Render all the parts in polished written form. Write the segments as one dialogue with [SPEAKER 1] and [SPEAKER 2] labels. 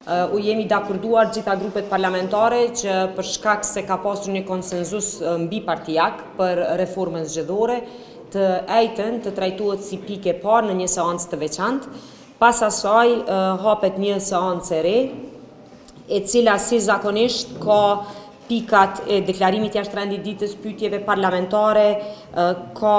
[SPEAKER 1] U jemi dakurduar gjitha grupet parlamentare që për shkak se ka pasur një konsenzus mbi partijak për reformën zgjedhore, të ejtën të trajtohet si pike parë në një seancë të veçantë. Pas asaj hapet një seancë e re, e cila si zakonisht ka pikat e deklarimit jashtë renditdites, pyetjeve parlamentare, ka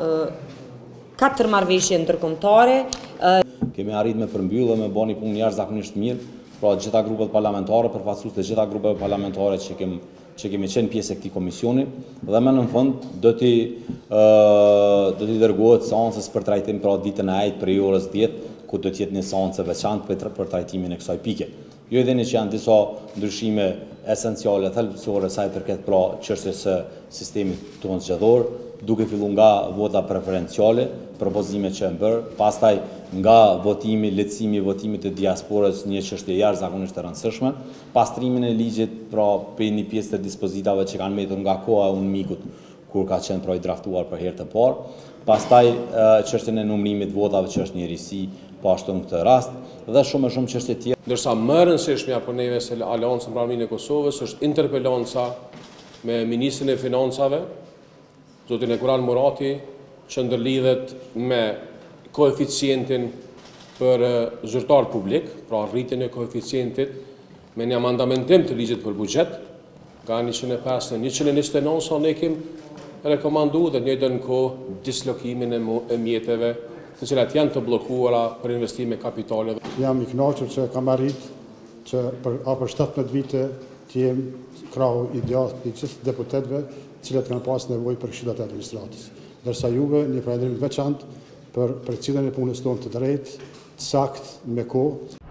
[SPEAKER 1] 4 marrëveshje ndërkombëtare.
[SPEAKER 2] Kemi arrit me përmbyllë dhe me bë një punë jashtëzakonisht mirë, pra gjitha grupet parlamentare, përfaqësues të gjitha grupeve parlamentare që kemi qenë pjesë e këtij komisioni, dhe më në fund do t'i dërgohet seancës për trajtim pra ditën e ejtë prej orës 10, ku do t'jetë një seancë veçantë për trajtimin e kësaj pike. Jo edheni që janë disa ndryshime esenciale, thelbësore sa i përket pra çështjes së sistemit tonë zgjedhor, duke filluar nga vota preferenciale, propozime që janë bërë, pastaj nga votimi, lehtësimi i votimit të diasporës, një çështje jashtëzakonisht e rëndësishme, pastrimin e ligjit pra për një pjesë të dispozitave që kanë mbetur nga koha e UNMIK-ut, kur ka qenë pra i draftuar për herë të parë, pastaj çështjen e numërimit votave që është një risi po ashtu në këtë rast, dhe shumë e shumë çështje tjera.
[SPEAKER 3] Ndërsa më e rëndësishmja për neve se Aleanca Mbrëmjën e Kosovës është interpelanca me Ministrin e Financave, zotin Ekuran Murati, që ndërlidhet me koeficientin për zyrtar publik, pra rritjen e koeficientit me një amandamentim të ligjit për buxhet, nga 105 në 129, sa ne kemi rekomandu dhe njëjtën kohë dislokimin e mjeteve, të cilat janë të bllokuara për investime kapitale.
[SPEAKER 4] Jam i kënaqur që kam arrit që për afër 17 vite të jem krahu i djathtë i gjithë deputetëve, të cilët kanë pas nevojë për këshillat e administratës. Ndërsa juve një falënderim veçantë për cilën e punës tonë të drejtë, të saktë, me kohë.